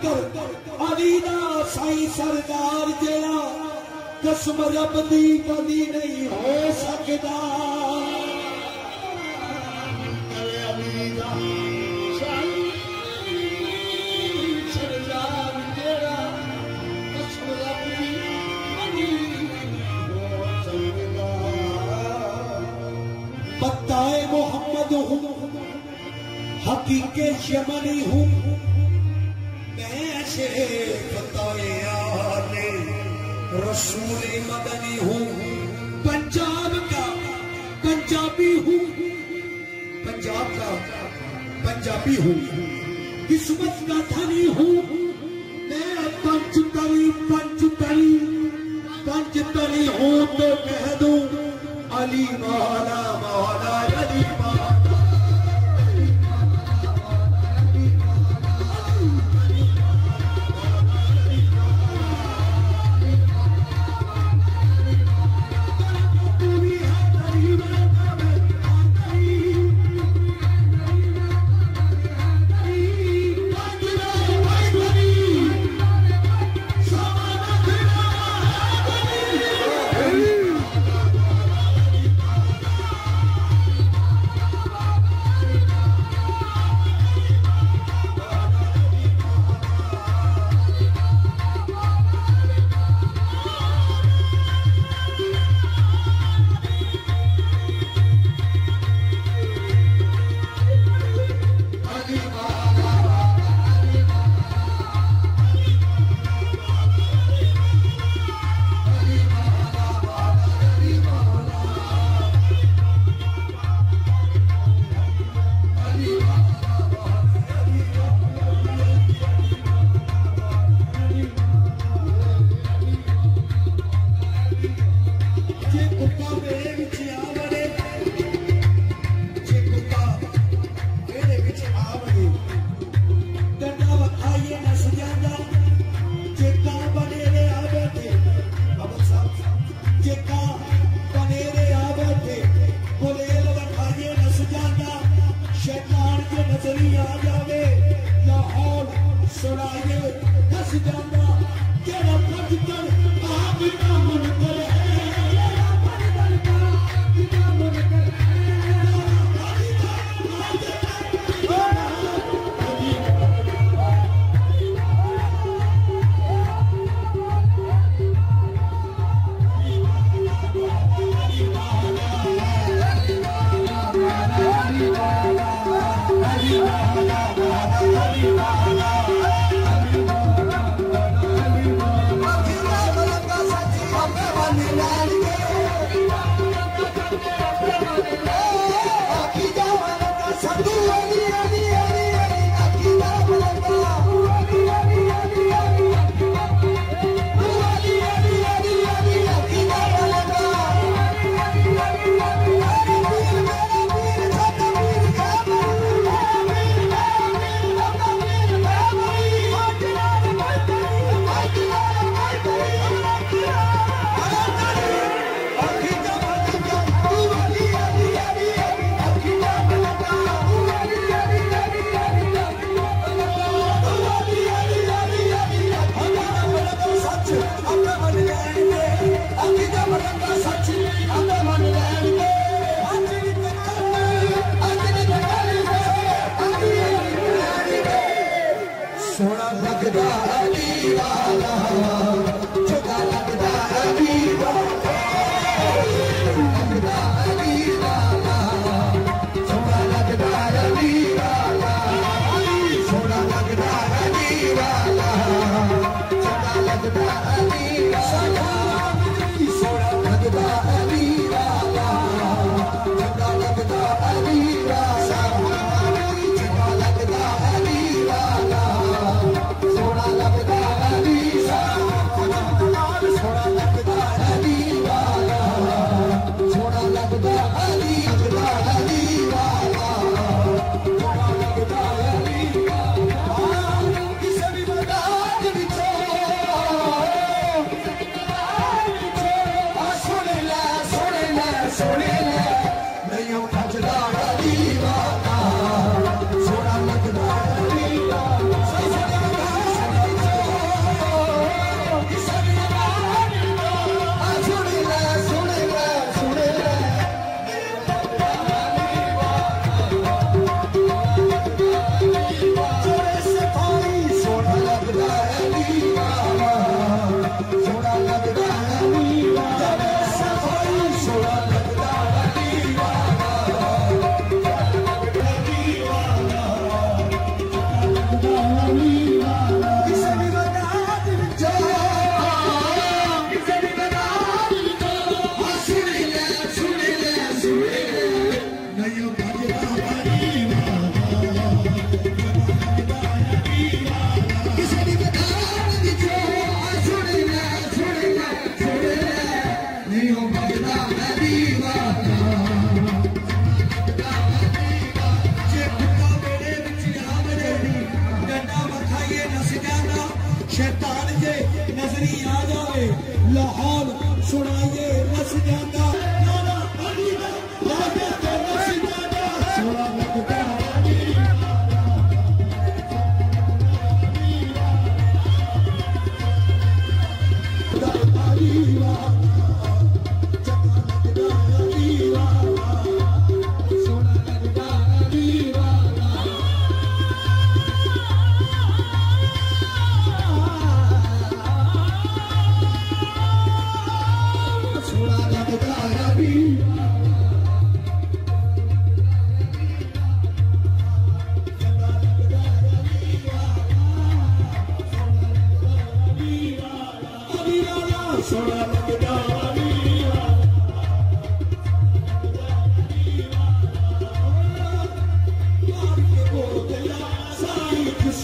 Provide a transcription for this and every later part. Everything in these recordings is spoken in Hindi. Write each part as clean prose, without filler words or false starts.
अंदर अली दा साईं सरदार जेड़ा कसम रब दी कदी नहीं हो सकदा। अली दा साईं सरदार जेड़ा कसम रब दी कदी नहीं हो सकदा। बताए मोहम्मद हूँ हकीके यमनी हूँ मैं शेख तायाले रसूल मदनी हूँ। पंजाब का पंजाबी हूँ पंजाब का पंजाबी हूँ किस्मत का धनी हूँ मैं पंचतरी हूँ तो कह दूँ अली मौला मौला अली मौला।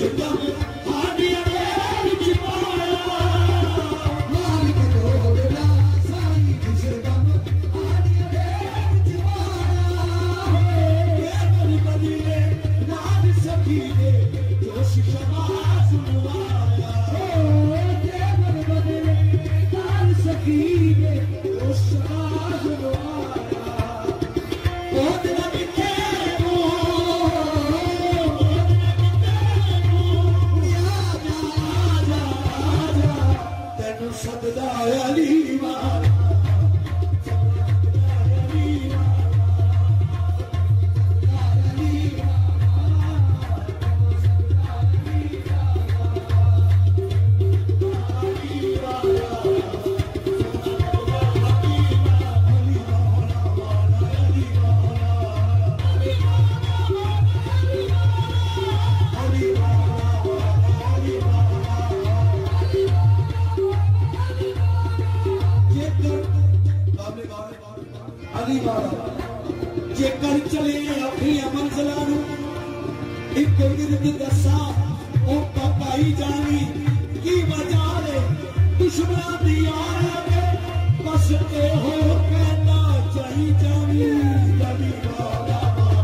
जेकर चले अपनी मंजिलों एक विरद दसा ओ पकाई जानी की वजह है दुश्मन दी यार बस ए हो कहना चाही जानी जदी बाबा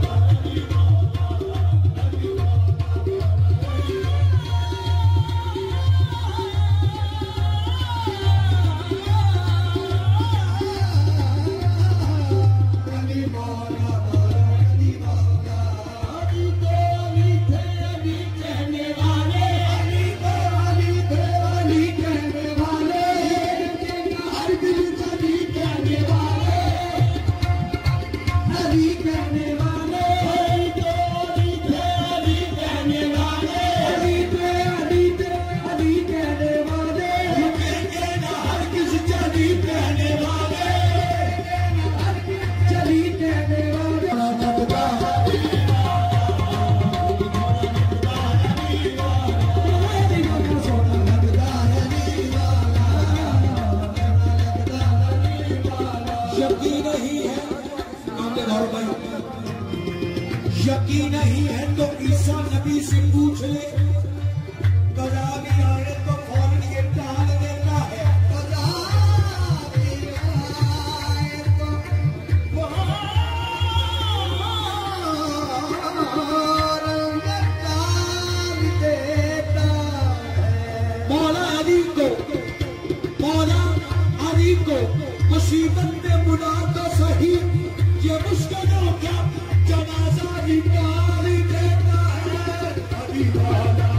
यकीन नहीं है तो ईसा नबी से पूछ ले कदा भी आए तो फौरन ये टाल देता है कदा भी आए तो फौरन ये टाल देता है। मौला अली को मुसीबत में बुला तो सही ये मुश्किल हो क्या जनाजा निकाल देता है अली वाला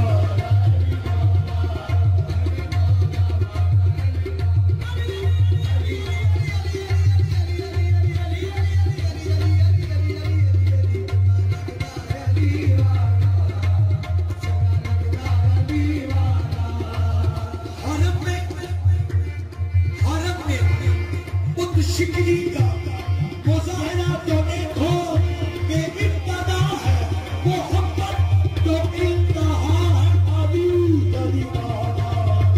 हरम में बुत शिकली का मुजाहरा तो देखो बेइंतहा है मोहब्बत तो इंतहा है अली वाला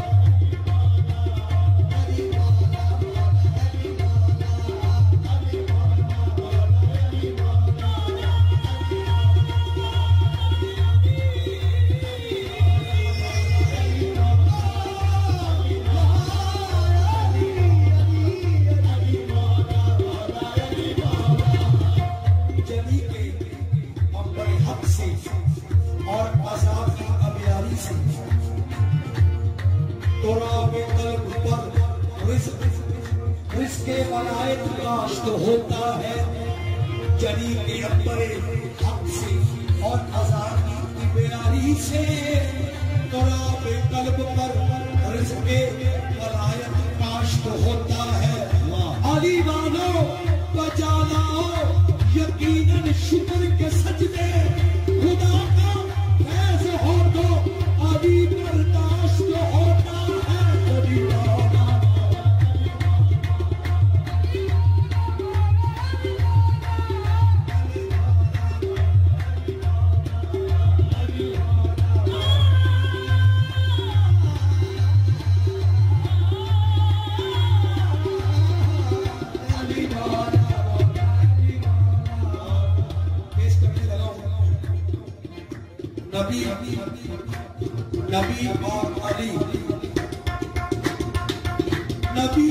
और अज़ाब की अबियारी से तोराबे कल्ब पर रिज़्क़े वलायत काश्त होता है जली के अब्बरे हक से और अज़ाब की अबियारी से तोराबे कल्ब पर रिज़्क़े वलायत काश्त होता है। अली वालों बजा लाओ यकीनन शुक्र के सजदे खुदा का फैज़ हो तो अली बर्दाश्त होता है अली वाला नबी नबी और अली, नबी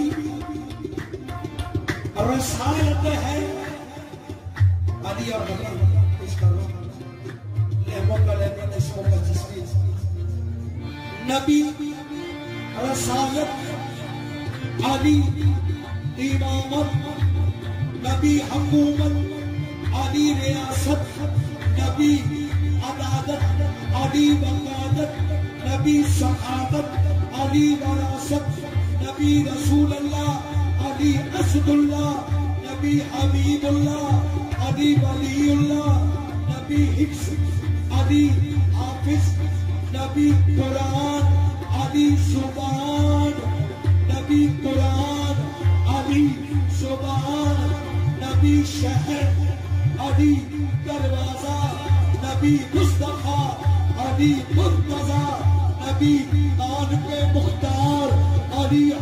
रसालत है, अली और इसका नबी रसालत, अली इमामत, नबी हुकूमत, अली रियासत, नबी अदालत, अली वकालत, नबी सहादत, अली वरासत, नबी रसूलुल्लाह, अली असदुल्लाह, नबी हबीबुल्लाह, अली वलीउल्लाह, नबी हिफ्स, अली हाफिज, नबी कुरान, अली सुभान, नबी कुरान, अली सुभान, नबी शहर, अली दरवाजा, नबी मुस्तफा, अली मुर्तजा, नबी आन पे मुख्तार, अली